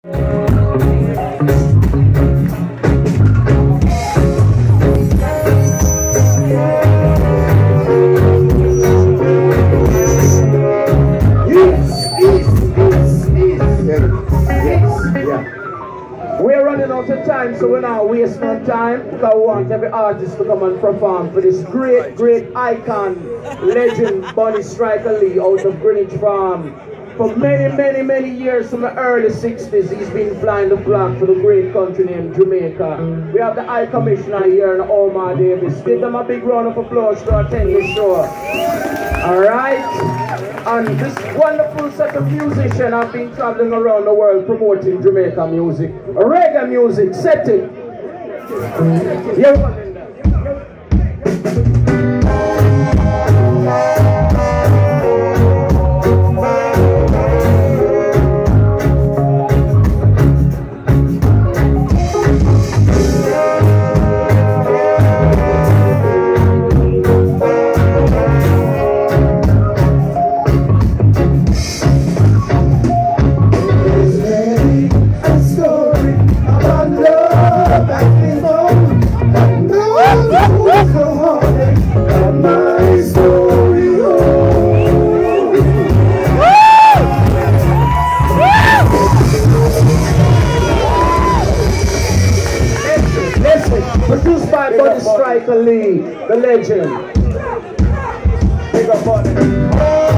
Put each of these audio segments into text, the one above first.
We're running out of time, so we're not wasting no time, because we want every artist to come and perform for this great icon, legend, Bunny Striker Lee out of Greenwich Farm. For many years, from the early 60s, he's been flying the flag for the great country named Jamaica. We have the High Commissioner here in Omar Davis. Give them a big round of applause to attend this show. Alright? And this wonderful set of musicians have been traveling around the world promoting Jamaica music. Reggae music, set it. Yeah. Produced by Bunny Striker Lee, the legend. Big up on it.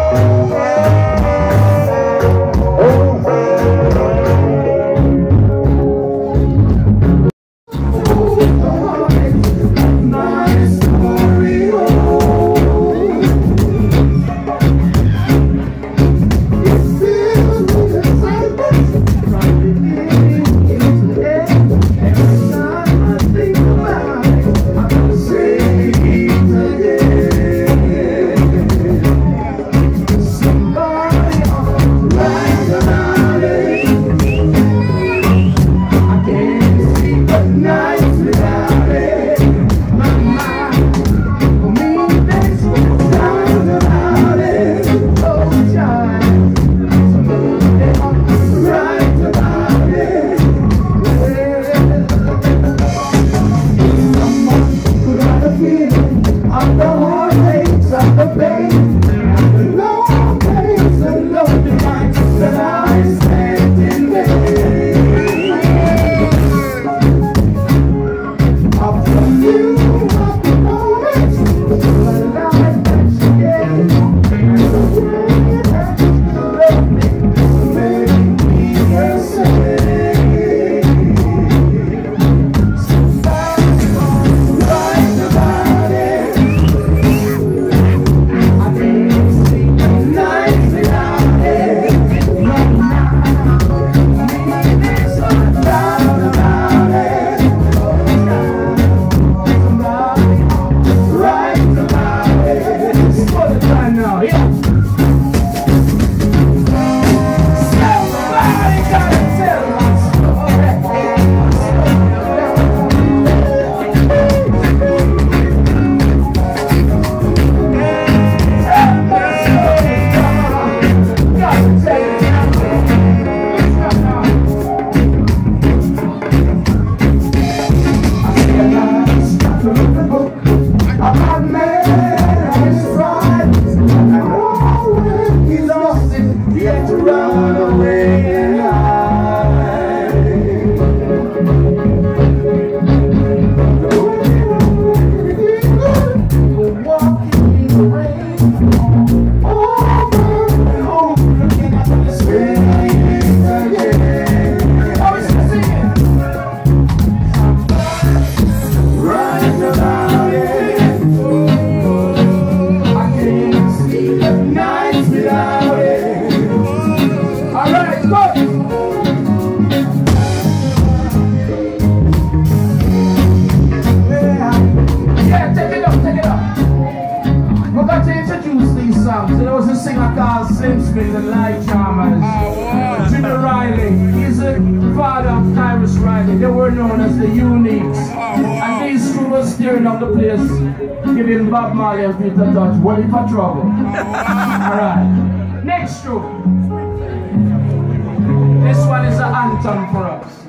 They were known as the Uniques. And these two were steering up the place, giving Bob Marley and Peter Tosh one for trouble. Alright. Next group. This one is a Satan for us.